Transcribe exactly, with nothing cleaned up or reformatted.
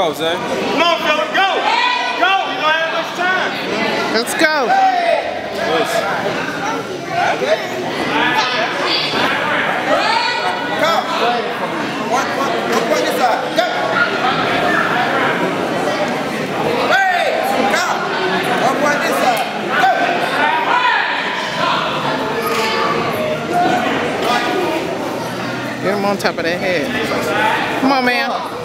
go, Zay. Come on, fella, go! Go! You don't have much time. Let's go. Yes. Come. One, one, one point this side. Go. Hey, come. One point this side. Go. Get him on top of that head. Come on, man.